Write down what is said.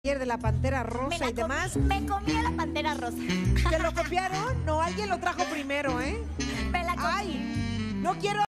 de la Pantera Rosa y demás. Me comí a la Pantera Rosa. ¿Te lo copiaron? No, alguien lo trajo primero, ¿eh? Me la comí. Ay, no quiero...